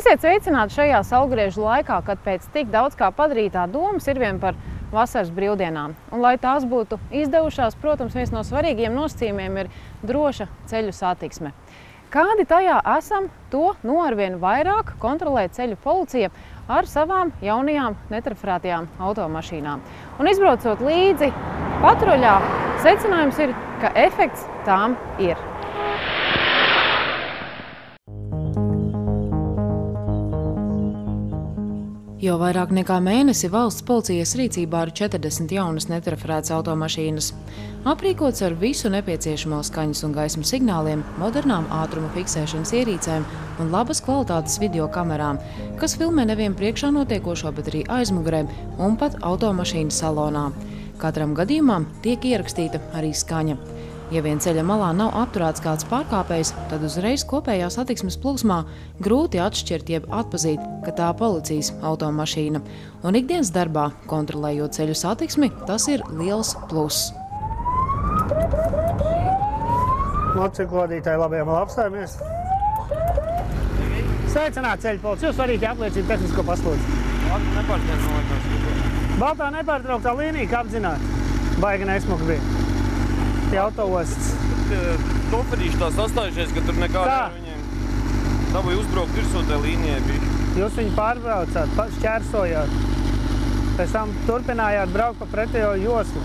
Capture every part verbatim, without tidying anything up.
Esiet sveicināti šajā saulgriežu laikā, kad pēc tik daudz kā padarītā domas ir vien par vasaras brīvdienām. Un, lai tās būtu izdevušās, protams, viens no svarīgiem nosacījumiem ir droša ceļu satiksme. Kādi tajā esam, to no arvien vairāk kontrolē ceļu policija ar savām jaunajām netrafarētajām automašīnām. Un izbraucot līdzi patruļā, secinājums ir, ka efekts tām ir. Jau vairāk nekā mēnesi valsts policijas rīcībā ir četrdesmit jaunas netrafarētas automašīnas. Aprīkots ar visu nepieciešamo skaņas un gaismas signāliem, modernām ātruma fiksēšanas ierīcēm un labas kvalitātes video kamerām, kas filmē nevien priekšā notiekošo, bet arī aizmugurē un pat automašīnas salonā. Katram gadījumam tiek ierakstīta arī skaņa. Ja vien ceļa malā nav apturēts kāds pārkāpējs, tad uzreiz kopējā satiksmes plūsmā grūti atšķirt jeb atpazīt, ka tā policijas automašīna. Un ikdienas darbā, kontrolējot ceļu satiksmi, tas ir liels pluss. Motociklu vadītāji labajam apstājamies. Sveicināt ceļu policiju, jūs varīti apliecīt tehnisko paslūdzi. Baltā nepārtrauktā līnija, kā apzināt? Baigi nesmuka bija. Tie autoosts. Toferīši tā sastājušies, ka tur nekā ar viņiem dabūja uzbraukt virsū tā līnijai bija. Jūs viņu pārbraucāt, šķērsojāt. Pēc tam turpinājāt braukt pa pretējo joslu.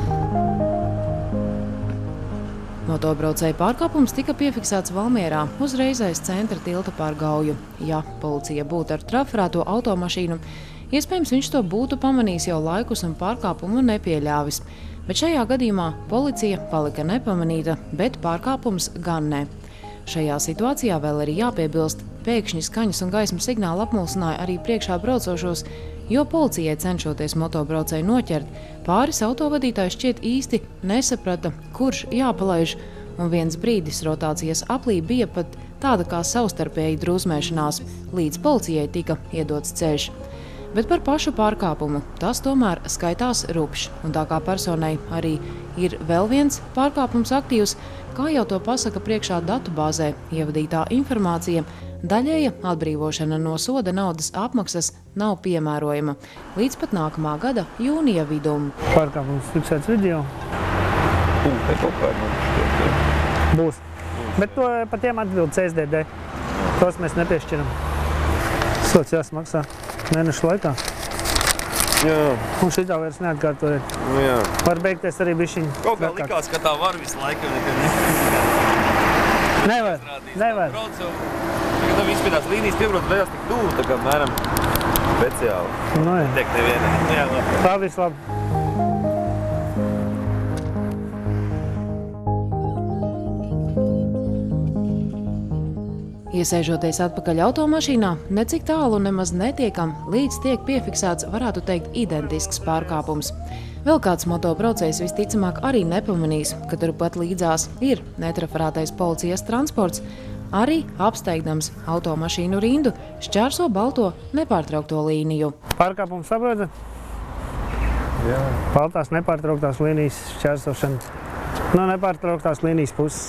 Motobraucēju pārkāpums tika piefiksēts Valmierā, uzreiz aiz centra tilta pār Gauju. Ja policija būtu ar trafarēto automašīnu, iespējams viņš to būtu pamanījis jau laikus un pārkāpumu nepieļāvis. Bet šajā gadījumā policija palika nepamanīta, bet pārkāpums gan ne. Šajā situācijā vēl arī jāpiebilst, pēkšņi skaņas un gaismas signāli apmulsināja arī priekšā braucošos, jo policijai cenšoties motobraucēju noķert, pāris autovadītājs šķiet īsti nesaprata, kurš jāpalaiž, un viens brīdis rotācijas aplī bija pat tāda kā savstarpēji drūzmēšanās, līdz policijai tika iedots ceļš. Bet par pašu pārkāpumu tas tomēr skaitās rupšs, un tā kā personai arī ir vēl viens pārkāpums aktīvs, kā jau to pasaka priekšā datubāzē ievadītā informācija, daļēja atbrīvošana no soda naudas apmaksas nav piemērojama līdz pat nākamā gada jūnija vidum. Pārkāpums fiksēts video. Punkte kaut kā mums Būs. Bet to par tiem atbild C S D D. Tos mēs nepiešķiram. Sots jāsmaksā. Mēnešu laikā. Jā. Un šitā vairs neatkārtojiet. Nu jā. Var beigties arī bišķiņi. Kaut kā likās, ka tā var visu laiku. Nevar, nevar. Brauc jau, kad viss pie tās līnijas piebrauc vējās tik tuvu, tā kā mēram speciāli. Nu jā. Teikt neviena. Nu jā, labi. Tā viss labi. Iesēžoties atpakaļ automašīnā, necik tālu nemaz netiekam, līdz tiek piefiksēts, varētu teikt, identisks pārkāpums. Vēl kāds motobraucējs visticamāk arī nepamanīs, ka turpat līdzās ir netrafarētais policijas transports, arī apsteigdams automašīnu rindu šķērso balto nepārtraukto līniju. Pārkāpums saprotat? Jā. Baltās nepārtrauktās līnijas šķērsošana no nepārtrauktās līnijas puses.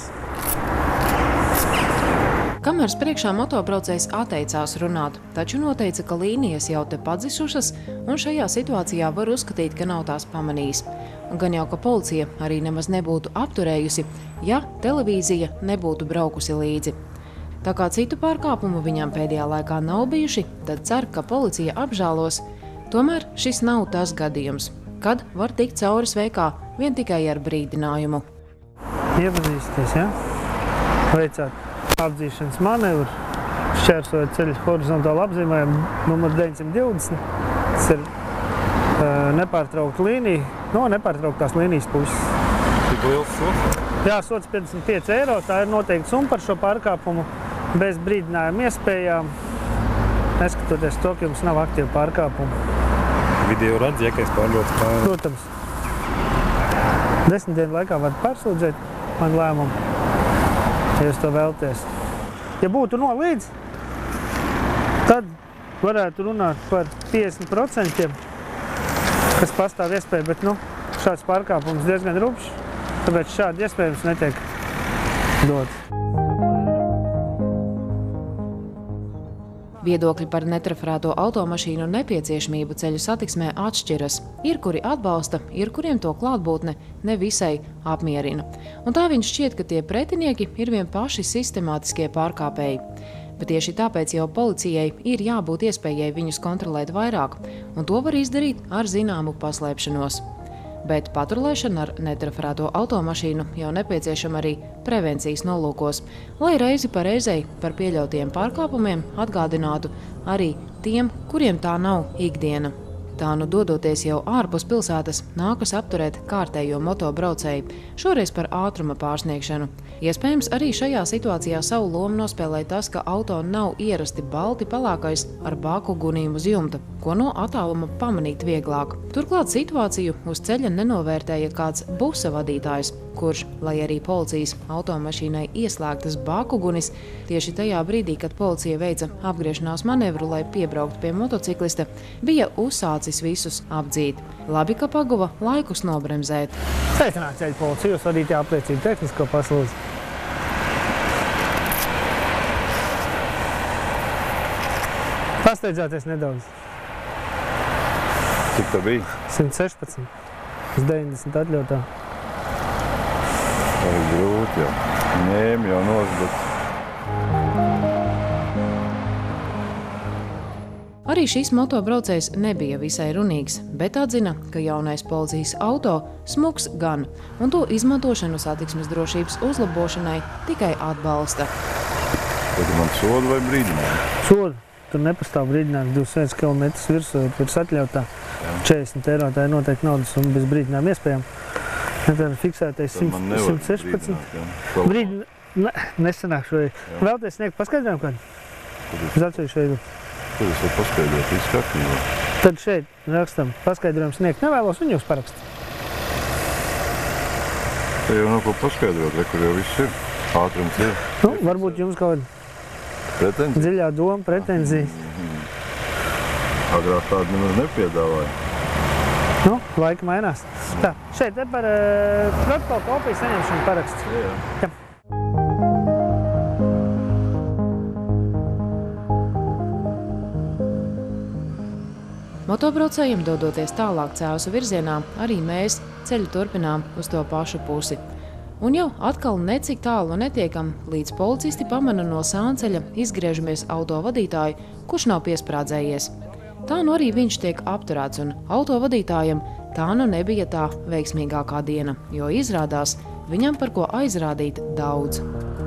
Kamēr priekšā motobraucējs atteicās runāt, taču noteica, ka līnijas jau te padzisušas, un šajā situācijā var uzskatīt, ka nav tās pamanījis. Un gan jau, ka policija arī nemaz nebūtu apturējusi, ja televīzija nebūtu braukusi līdzi. Tā kā citu pārkāpumu viņam pēdējā laikā nav bijuši, tad cer, ka policija apžēlos. Tomēr šis nav tas gadījums, kad var tikt cauri sveikā vien tikai ar brīdinājumu. Iepazīsties, ja? Veicāt apdzīšanas manevru, šķērsojot ceļu horizontālu apzīmējumu numur deviņsimt divdesmit. Tas ir uh, nepārtraukta līnija no nepārtrauktās līnijas puses. Tik liels sots? Jā, sots piecdesmit pieci eiro. Tā ir noteikti summa par šo pārkāpumu bez brīdinājuma iespējām, neskatoties to, ka jums nav aktīva pārkāpuma. Video redz, ja, ka es pārbraucu pāri. Protams. Desmit dienu laikā varat pārsūdzēt man lēmumu, ja jūs to vēlaties. Ja būtu nolīdz, tad varētu runāt par piecdesmit procentiem, kas pastāv iespēja, bet nu, šāds pārkāpums diezgan rupšs, tāpēc šādi iespējams netiek dots. Viedokļi par netrafrēto automašīnu nepieciešamību ceļu satiksmē atšķiras. Ir, kuri atbalsta, ir, kuriem to klātbūtne nevisai apmierina. Un tā viņš šķiet, ka tie pretinieki ir vien paši sistemātiskie pārkāpēji. Bet tieši tāpēc jau policijai ir jābūt iespējai viņus kontrolēt vairāk, un to var izdarīt ar zināmu paslēpšanos. Bet patrulēšana ar netrafrēto automašīnu jau nepieciešama arī prevencijas nolūkos, lai reizi pa reizei par pieļautiem pārkāpumiem atgādinātu arī tiem, kuriem tā nav ikdiena. Tā nu dodoties jau ārpus pilsētas, nākas apturēt kārtējo motobraucēju, šoreiz par ātruma pārsniegšanu. Iespējams, arī šajā situācijā savu lomu nospēlē tas, ka auto nav ierasti balti pelēkais ar bāku gunīm uz jumta, ko no attāluma pamanīt vieglāk. Turklāt situāciju uz ceļa nenovērtēja kāds busa vadītājs, kurš, lai arī policijas automašīnai ieslēgtas bāku gunis, tieši tajā brīdī, kad policija veica apgriešanās manevru, lai piebrauktu pie motociklista, bija uzsācis visus apdzīt. Labi, ka paguva laikus nobremzēt. Sveicināt ceļu policiju, jūs vadītāja apliecību tehnisko paslūdzu. Pasteidzāties nedaudz. Cik tā bija? simt sešpadsmit. Uz deviņdesmit atļautā. Tā ir grūti jau. Ņēmi jau nosdot. Arī šis motobraucējs nebija visai runīgs, bet atzina, ka jaunais policijas auto smuks gan, un to izmantošanu satiksmes drošības uzlabošanai tikai atbalsta. Tad man sodu vai brīdinājumu? Sodu. Tur nepastāv brīdinājums divdesmit kilometrus virsū, pirms atļautā. četrdesmit eiro tā ir noteikti naudas un bez brīdinājuma iespējama. Tad ir fiksētais simt sešpadsmit. Brīdinājums. Ne, nesanāk šoreiz. Vēlties sniegt paskaidrojumu kādu? Uz atsevišķu veidu. Tad es varu paskaidrot visu kārtībā. Tad šeit rakstam paskaidrojumu sniegt nevēlos un jūs parakst. Te jau nav ko paskaidrot, re, kur jau viss ir. Ātrums ir. Nu, varbūt jums kaut kāda Pretenzija? dziļā doma, pretenzija. Agrāk tādu nemaz nepiedāvāja. Nu, laika mainās. Tā, šeit ir par uh, protokolu kopiju saņemšanu paraksts. Jā. Jā. Motobraucējiem dodoties tālāk Cēsu virzienā, arī mēs ceļu turpinām uz to pašu pusi. Un jau atkal necik tālu netiekam, līdz policisti pamana no sānceļa izgriežamies autovadītāju, kurš nav piesprādzējies. Tā nu arī viņš tiek apturēts, un autovadītājam tā nu nebija tā veiksmīgākā diena, jo izrādās viņam par ko aizrādīt daudz.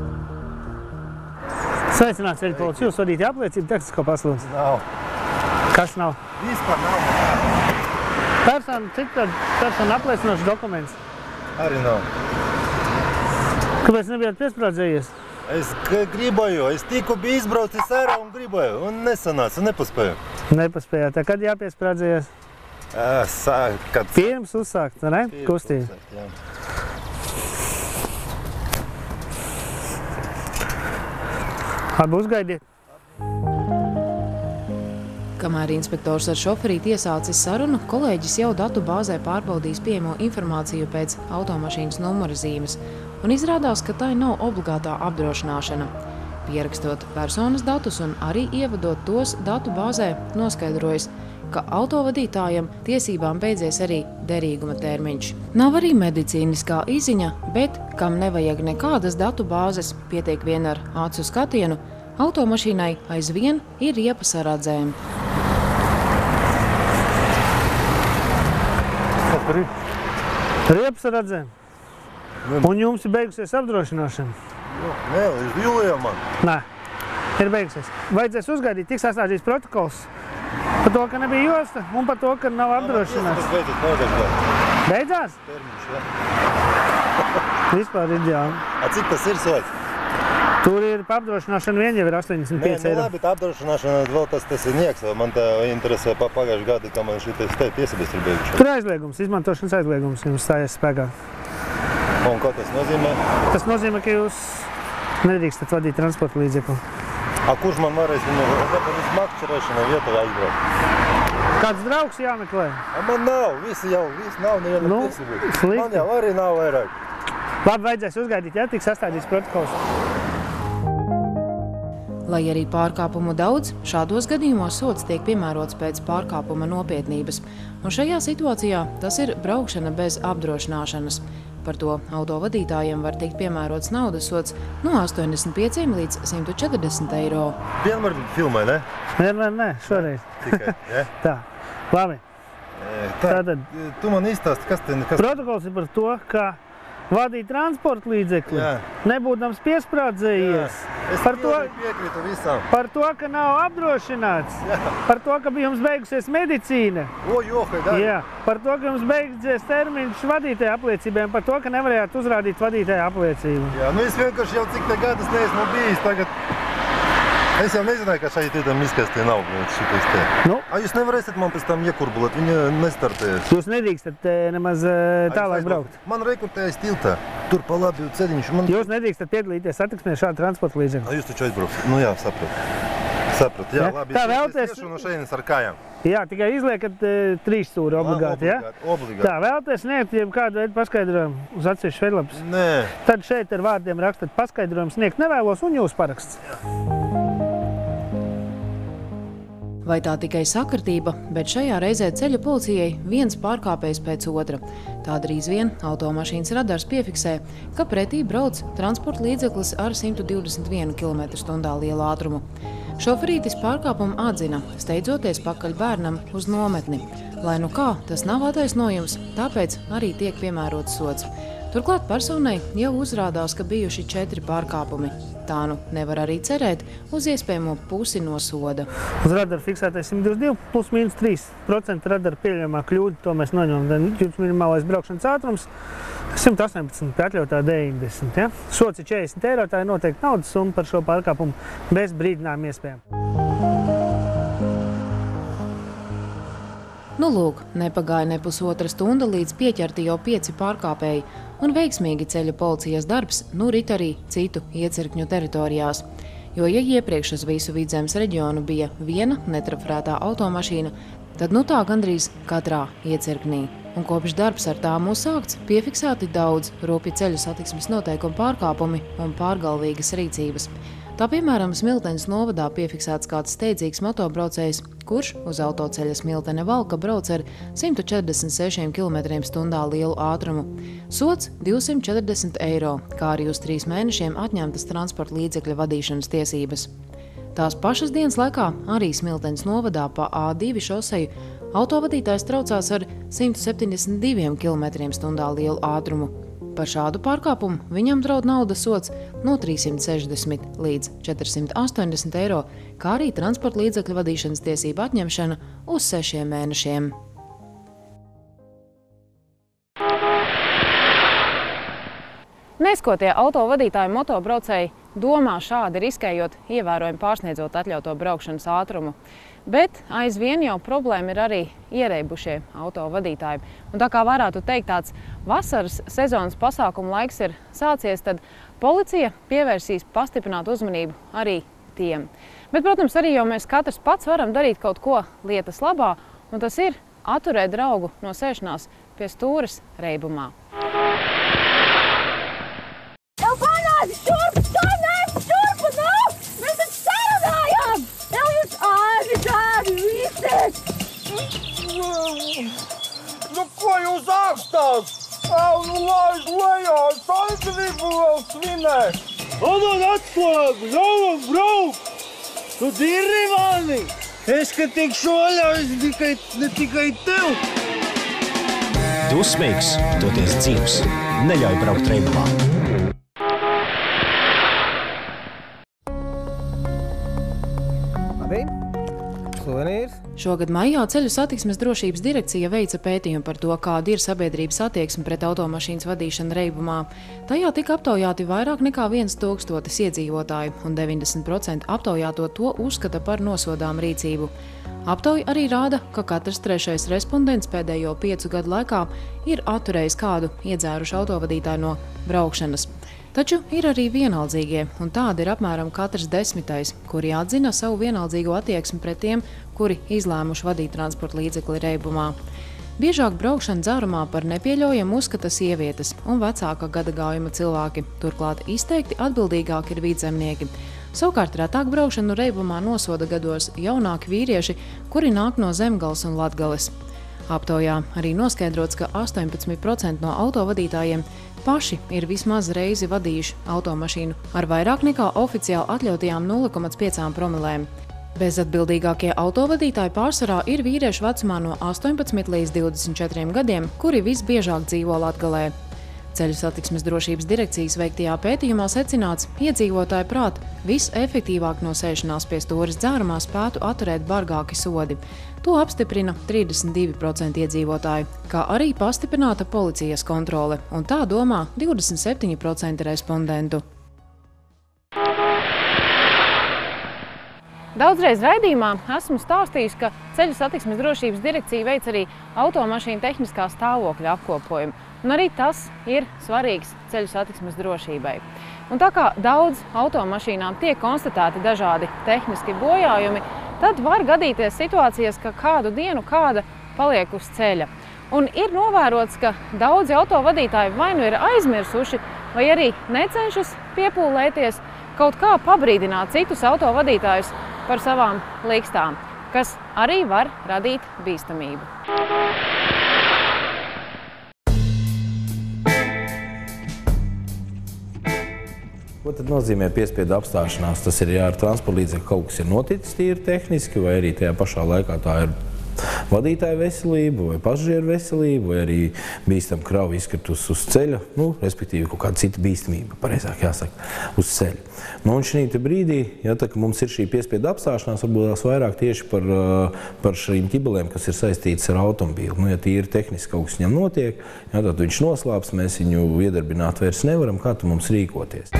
Sveicināt ceļu policiju, jūs vadītāja apliecību tehnisko paslūdzu. Nav. Kas nav? Vispār nav. Persona, cik tad persona apliecinošs dokuments? Arī nav. Kāpēc nebijāt piesprādzējies? Es gribēju, es tikko biju izbraucis ārā un gribēju, un nesanāca, nepaspēju. Nepaspējāt. Tā kad jāpiesprādzējies? Sā, kad... Pirms uzsākt, ne? Kustību. Uzsākt, jā. Labi, uzgaidiet. Kamēr inspektors ar šoferīti iesācis sarunu, kolēģis jau datu bāzē pārbaudījis pieejamo informāciju pēc automašīnas numura zīmes, un izrādās, ka tai nav obligātā apdrošināšana. Pierakstot personas datus un arī ievadot tos datu bāzē, noskaidrojas, ka autovadītājam tiesībām beidzies arī derīguma termiņš. Nav arī medicīniskā iziņa, bet, kam nevajag nekādas datu bāzes, pietiek vien ar acu skatienu, automašīnai aizvien ir riepas ar radzēm. Kas tur ir? Riepas ar radzēm. Un jums ir beigusies apdrošināšana? Nē, līdz jūlijam man. Nē, ir beigusies. Vajadzēs uzgaidīt, tiks sastādīts protokols par to, ka nebija josta un par to, ka nav apdrošināts. Beidzot noteikti. Beidzās? Termiņš, jā. Vispār ideāli. A, cik tas ir sots? Tur ir pa apdrošināšana vien jau ir astoņdesmit Nē, pieci nu eiro. labi, tā apdrošināšana vēl tas, tas ir nieks. Man tā interesē pa pagājuši gadu, ka man šitais te tiesības ir beiguši. Tur aizliegums, izmantošanas aizliegums jums stājies spēkā. Un ko tas nozīmē? Tas nozīmē, ka jūs nedrīkstat vadīt transporta līdzekli. A, kurš man varēs viņu uz makšķerēšanu vietu aizbraukt? Kāds draugs jāmeklē? A, man nav, visi jau, visi nav neviena Nu, tiesības. slikti. Man jau arī nav vairāk. Labi, vajadzēs uzgaidīt, ja tiks sastādīts protokols. Lai arī pārkāpumu daudz, šādos gadījumos sods tiek piemērots pēc pārkāpuma nopietnības. Un šajā situācijā tas ir braukšana bez apdrošināšanas. Par to autovadītājiem var tikt piemērots naudas sods no astoņdesmit pieciem līdz simt četrdesmit eiro. Vienmēr filmai, ne? Vienmēr ne, šoreiz. Tikai, ja? Tā, labi. Tā, Tātad. Tu man izstāsti, kas te... Kas... Protokols ir par to, ka vadīt transporta līdzekli, Jā. nebūdams piesprādzējies. Es Par to, piekrītu visam. par to, ka nav apdrošināts, Jā. par to, ka bija jums beigusies medicīna, O, johai, da. Jā. Par to, ka jums beigusies termiņš vadītāja apliecībai, par to, ka nevarējāt uzrādīt vadītāja apliecību. Jā, nu es vienkārši jau cik te gadus neesmu bijis tagad. Es jau nezināju, ka šeit ir miskastē nav šitais te. Nu, A, jūs nevarēsiet man pēc tam iekurbulēt, viņa nestartējas. jūs nedrīkstat eh, nemaz eh, tālāk braukt. Man rekurtējas tiltā, tur pa labi ceļiņš. Man... Jūs nedrīkstat piedalīties satiksmē šādu transporta līdzekli. A, jūs taču aizbrauks. Nu jā, sapratu. Sapratu, jā, Ja? labi. Tā es- vēlties- Es iešu no šeienes ar kājām. Jā, tikai izliekat e, trīs stūri obligāti, ja? Obligāti, obligāti. Tā, vēlaties sniegt jau kādu veidu paskaidrojumu uz atsevišķu veidlapas. Nē. Tad šeit ar vārdiem rakstat paskaidrojumu sniegt nevēlos un jūs paraksts. Vai tā tikai sakartība, bet šajā reizē ceļu policijai viens pārkāpējs pēc otra. Tā drīz vien automašīnas radars piefiksē, ka pretī brauc transporta līdzeklis ar simt divdesmit vienu kilometru stundā lielu ātrumu. Šoferītis pārkāpumu atzina, steidzoties pakaļ bērnam uz nometni. Lai nu kā, tas nav attaisnojums, tāpēc arī tiek piemērots sods. Turklāt personai jau uzrādās, ka bijuši četri pārkāpumi. Tā nu nevar arī cerēt uz iespējamo pusi no soda. Uz radara fiksētais simt divdesmit divi plus mīnus trīs procenti radara pieļaujamā kļūda, to mēs noņemam. Jums minimālais braukšanas ātrums simt astoņpadsmit, atļautā deviņdesmit. Ja? Sots ir četrdesmit eiro, tā ir noteikti naudas summa par šo pārkāpumu bez brīdinājuma iespējām. Nu lūk, nepagāja ne pusotra stunda, līdz pieķerti jau pieci pārkāpēji, un veiksmīgi ceļu policijas darbs nu rit arī citu iecirkņu teritorijās. Jo, ja iepriekš uz visu Vidzemes reģionu bija viena netrafrētā automašīna, tad nu tā gandrīz katrā iecirknī. Un kopš darbs ar tām uzsākts, piefiksēti daudz rupji ceļu satiksmes noteikumu pārkāpumi un pārgalvīgas rīcības. Tā piemēram Smiltenes novadā piefiksēts kāds steidzīgs motobraucējs, kurš uz autoceļa Smiltene Valka brauc ar simt četrdesmit sešiem kilometriem stundā lielu ātrumu. Sods divsimt četrdesmit eiro, kā arī uz trīs mēnešiem atņemtas transporta līdzekļa vadīšanas tiesības. Tās pašas dienas laikā arī Smiltenes novadā pa A divi šoseju autovadītājs traucās ar simt septiņdesmit diviem kilometriem stundā lielu ātrumu. Par šādu pārkāpumu viņam draud naudas sods no trīssimt sešdesmit līdz četrsimt astoņdesmit eiro, kā arī transporta līdzekļu vadīšanas tiesību atņemšana uz sešiem mēnešiem. Neskotie autovadītāji un motobraucēji domā šādi riskējot, ievērojami pārsniedzot atļauto braukšanas ātrumu. Bet aizvien jau problēma ir arī iereibušie autovadītāji. Un tā kā varētu teikt, tāds vasaras sezonas pasākumu laiks ir sācies, tad policija pievērsīs pastiprināt uzmanību arī tiem. Bet, protams, arī jau mēs katrs pats varam darīt kaut ko lietas labā, un tas ir atturēt draugu no sēšanās pie stūres reibumā. Tev panāc, šurp, stāvnēm, šurp, nav! Mēs taču sarunājām! Tev jūs āri tādi visi! Nu, ko jūs ārstās? Au, nu, laiž lejā, es aizgrību vēl svinēt. Atdod atslēgu, ļauj brauk! Tu dirri mani! Es, ka tikšu vaļā, tikai, ne tikai tev! Dusmīgs, toties dzīvs, neļauj braukt reibumā. Labi, suvenīrs. Šogad maijā Ceļu satiksmes drošības direkcija veica pētījumu par to, kāda ir sabiedrības attieksme pret automašīnas vadīšanu reibumā. Tajā tika aptaujāti vairāk nekā viens tūkstotis iedzīvotāju, un deviņdesmit procenti aptaujāto to uzskata par nosodām rīcību. Aptauja arī rāda, ka katrs trešais respondents pēdējo piecu gadu laikā ir atturējis kādu iedzērušu autovadītāju no braukšanas. Taču ir arī vienaldzīgie, un tādi ir apmēram katrs desmitais, kuri atzina savu vienaldzīgo attieksmi pret tiem, kuri izlēmuši vadīt transporta līdzekli reibumā. Biežāk braukšana dzērumā par nepieļaujamu uzskata sievietes un vecāka gadagājuma cilvēki, turklāt izteikti atbildīgāki ir vidzemnieki. Savukārt retāk braukšanu reibumā nosoda gados jaunāki vīrieši, kuri nāk no Zemgales un Latgales. Aptaujā arī noskaidrots, ka astoņpadsmit procenti no autovadītājiem paši ir vismaz reizi vadījuši automašīnu ar vairāk nekā oficiāli atļautajām nulle komats pieci promilēm. Bezatbildīgākie autovadītāji pārsvarā ir vīriešu vecumā no astoņpadsmit līdz divdesmit četriem gadiem, kuri visbiežāk dzīvo Latgalē. Ceļu satiksmes drošības direkcijas veiktajā pētījumā secināts, iedzīvotāju prāt visefektīvāk no sēšanās pie stūres dzērumā spētu atturēt bargāki sodi. To apstiprina trīsdesmit divi procenti iedzīvotāju, kā arī pastiprināta policijas kontrole, un tā domā divdesmit septiņi procenti respondentu. Daudzreiz raidījumā esmu stāstījusi, ka Ceļu satiksmes drošības direkcija veic arī automašīnu tehniskā stāvokļa apkopojumu, un arī tas ir svarīgs ceļu satiksmes drošībai. Un tā kā daudz automašīnām tiek konstatēti dažādi tehniski bojājumi, tad var gadīties situācijas, ka kādu dienu kāda paliek uz ceļa. Un ir novērots, ka daudzi autovadītāji vai nu ir aizmirsuši, vai arī necenšas piepūlēties, kaut kā pabrīdināt citus autovadītājus par savām līkstām, kas arī var radīt bīstamību. Ko tad nozīmē piespiedu apstāšanās? Tas ir, ja ar transporta līdzekli kaut kas ir noticis tīri tehniski, vai arī tajā pašā laikā tā ir vadītāja veselība, vai pasažieru veselība, vai arī bīstama krava izkritus uz ceļa, nu, respektīvi kaut kāda cita bīstamība, pareizāk jāsaka, uz ceļa. Nu, un šī brīdī, ja tā, ka mums ir šī piespiedu apstāšanās, varbūt tās vairāk tieši par, par šīm ķibelēm, kas ir saistītas ar automobīlu. Nu, ja tīri tehniski kaut kas viņam notiek, ja, tad viņš noslāps, mēs viņu iedarbināt vairs nevaram, kā tu mums rīkoties.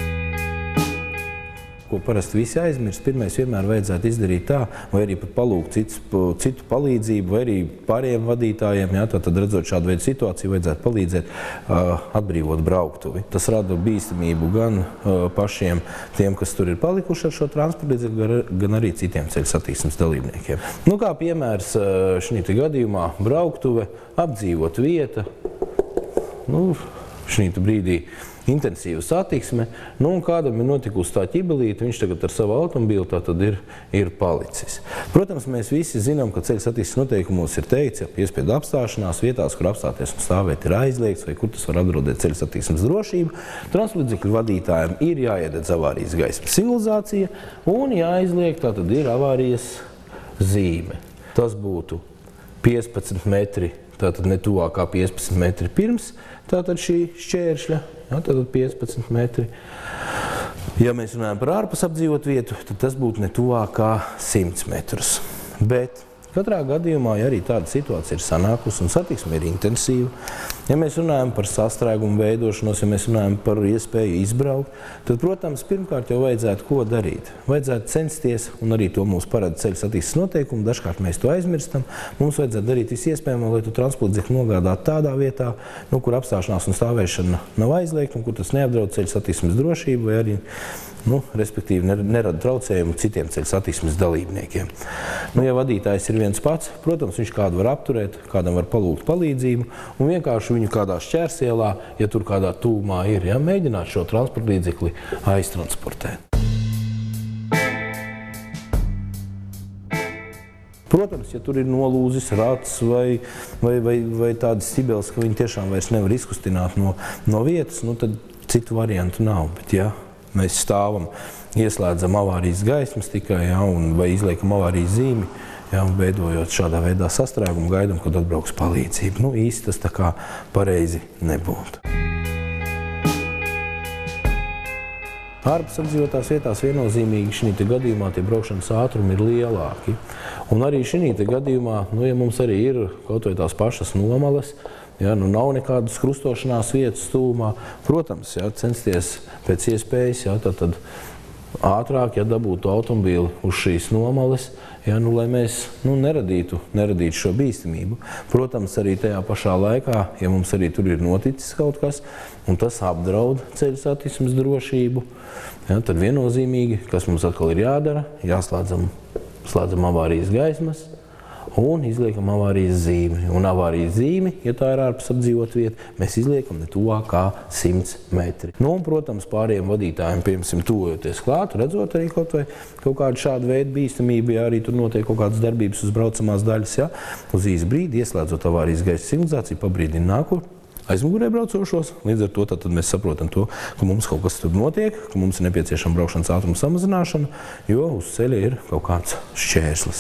Ko parasti visi aizmirst, pirmais vienmēr vajadzētu izdarīt tā, vai arī pat palūgt citu, citu palīdzību, vai arī pārējiem vadītājiem, jā, tad redzot šādu veidu situāciju, vajadzētu palīdzēt uh, atbrīvot brauktuvi. Tas rada bīstamību gan uh, pašiem tiem, kas tur ir palikuši ar šo transporta līdzekli, gan arī citiem ceļu satiksmes dalībniekiem. Nu, kā piemērs uh, šī gadījumā brauktuve, apdzīvot vieta, nu, šī brīdī intensīva satiksme, nu un kādam ir notikusi tā ķibelīte, viņš tagad ar savu automobīlu tā tad ir, ir palicis. Protams, mēs visi zinām, ka ceļu satiksmes noteikumos ir teikts, ja piespiedu apstāšanās vietās, kur apstāties un stāvēt ir aizliegts, vai kur tas var apdraudēt ceļu satiksmes drošību, transporta līdzekļu vadītājiem ir jāiededz avārijas gaismas signalizācija un jāizliek, tā tad ir avārijas zīme. Tas būtu piecpadsmit metri, tātad ne tuvāk kā piecpadsmit metri pirms tātad šī šķēršļa, ja, tātad piecpadsmit metri. Ja mēs runājam par ārpus apdzīvot vietu, tad tas būtu ne tuvāk kā simts metrus. Bet katrā gadījumā, ja arī tāda situācija ir sanākusi un satiksme ir intensīva, ja mēs runājam par sastrēgumu veidošanos, ja mēs runājam par iespēju izbraukt, tad, protams, pirmkārt jau vajadzētu ko darīt. Vajadzētu censties, un arī to mums parāda ceļu satiksmes noteikumi, dažkārt mēs to aizmirstam, mums vajadzētu darīt visu iespējamo, lai tu transporta līdzekli nogādātu tādā vietā, nu, kur apstāšanās un stāvēšana nav aizliegta, un kur tas neapdraud ceļu satiksmes drošību, vai arī, nu, respektīvi, nerada traucējumu citiem ceļu satiksmes dalībniekiem. Nu, ja vadītājs ir viens pats, protams, viņš kādu var apturēt, kādam var palūgt palīdzību, un vienkārši viņu kādā šķērsielā, ja tur kādā tūmā ir, ja, mēģināt šo transporta līdzekli aiztransportēt. Protams, ja tur ir nolūzis rats vai, vai, vai, vai tādas cibeles, ka viņi tiešām vairs nevar izkustināt no, no vietas, nu, tad citu variantu nav. Bet, ja mēs stāvam, ieslēdzam avārijas gaismas tikai, ja, un, vai izliekam avārijas zīmi, ja, veidojot šādā veidā sastrēgumu, gaidam, kad atbrauks palīdzība. Nu, īsti tas tā kā pareizi nebūtu. Ārpus apdzīvotās vietās viennozīmīgi šī gadījumā tie braukšanas ātrumi ir lielāki. Un arī šī gadījumā, nu, ja mums arī ir kaut vai tās pašas nomales, ja, nu, nav nekādas krustošanās vietas tūmā, protams, ja, censties pēc iespējas, ja, tad, tad ātrāk, ja dabūtu automobīli uz šīs nomales, ja, nu, lai mēs nu, neradītu, neradītu šo bīstamību. Protams, arī tajā pašā laikā, ja mums arī tur ir noticis kaut kas, un tas apdraud ceļu satiksmes drošību, ja, tad viennozīmīgi, kas mums atkal ir jādara, jāslēdzam slēdzam avārijas gaismas, un izliekam avārijas zīmi. Un avārijas zīmi, ja tā ir ārpus apdzīvot vieta, mēs izliekam ne tuvāk kā simts metri. Nu, un, protams, pārējiem vadītājiem, piemēram, tuvojoties klāt, redzot arī kaut vai kaut kādu šādu veidu bīstamību, ja arī tur notiek kaut kādas darbības uz braucamās daļas, ja, uz īsu brīdi, ieslēdzot avārijas gaisa signalizāciju, pabrīdina nākotni aizmugurē braucošos. Līdz ar to tad mēs saprotam to, ka mums kaut kas tur notiek, ka mums ir nepieciešama braukšanas ātruma samazināšana, jo uz ceļa ir kaut kāds šķērslis.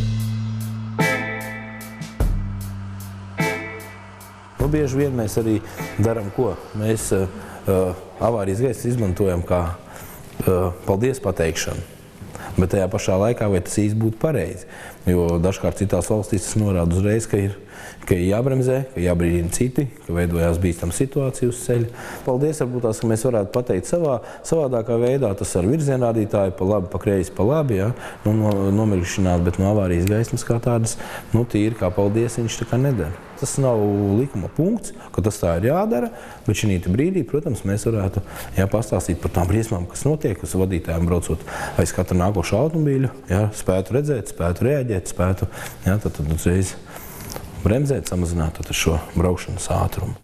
Nu, bieži vien mēs arī darām ko? Mēs uh, avārijas gaisu izmantojam kā uh, paldies pateikšanu. Bet tajā pašā laikā, vai tas īsti būtu pareizi, jo dažkārt citās valstīs tas norāda uzreiz, ka ir, ka ir jābremzē, ka jābrīdina citi, ka veidojās bīstama situācija uz ceļa. Paldies, varbūt tās, ka mēs varētu pateikt savā, savādākā veidā, tas ar virzienrādītāju pa labi, pa kreisi, pa labi, ja, nu, no, nomirkšķināt, bet no avārijas gaismas kā tādas, nu, tīri kā paldies, viņš tā kā nedara. Tas nav likuma punkts, ka tas tā ir jādara, bet šī brīdī, protams, mēs varētu jā, pastāstīt par tām briesmām, kas notiek, uz vadītājiem braucot aiz katra nākoša automobīļa, jā, spētu redzēt, spētu reaģēt, spētu jā, tad, tad uzreiz bremzēt, samazināt tad šo braukšanas ātrumu.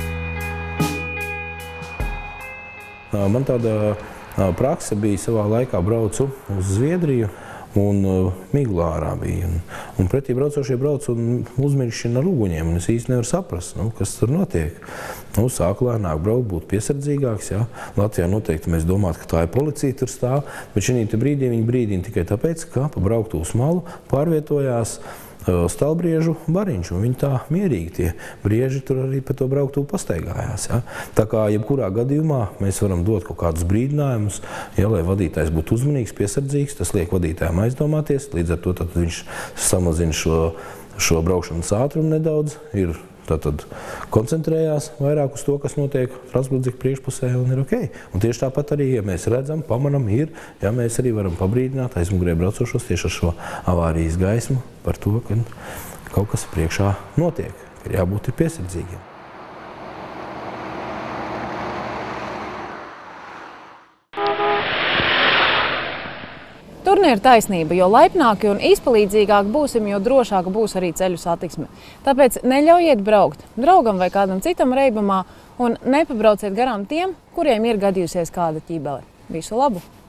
Man tāda prakse bija savā laikā braucu uz Zviedriju, un uh, migla ārā bija. Un, un pretī braucošie brauc un uzmirkšķina ar uguņiem, un es īsti nevaru saprast, nu, kas tur notiek. Nu, sāku lēnāk braukt, būt piesardzīgāks, jā. Latvijā noteikti mēs domātu, ka tā ir policija tur stāv, bet šī brīdī viņi brīdina tikai tāpēc, ka pa brauktuvas malu pārvietojās uh, stāvbriežu bariņš, un viņi tā mierīgi tie brieži tur arī pa to brauktuvu pastaigājās, jā. Tā kā jebkurā gadījumā mēs varam dot kaut kādus brīdinājumus, ja, lai vadītājs būtu uzmanīgs, piesardzīgs, tas liek vadītājiem aizdomāties, līdz ar to tad viņš samazina šo, šo braukšanas ātrumu nedaudz, ir tātad koncentrējās vairāk uz to, kas notiek transporta priekšpusē, un ir ok. Un tieši tāpat arī, ja mēs redzam, pamanam, ir, ja mēs arī varam pabrīdināt aizmugurē braucošos tieši ar šo avārijas gaismu par to, ka kaut kas priekšā notiek, ka ir jābūt piesardzīgiem. Turnē ir taisnība, jo laipnāki un izpalīdzīgāk būsim, jo drošāka būs arī ceļu satiksme. Tāpēc neļaujiet braukt draugam vai kādam citam reibumā un nepabrauciet garām tiem, kuriem ir gadījusies kāda ķībele. Visu labu!